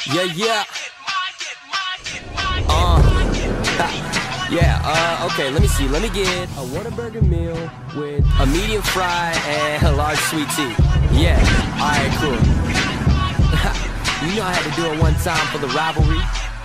Yeah, yeah. Okay, let me see. Let me get a Whataburger meal with a medium fry and a large sweet tea. Yeah, alright, cool. You know I had to do it one time for the rivalry.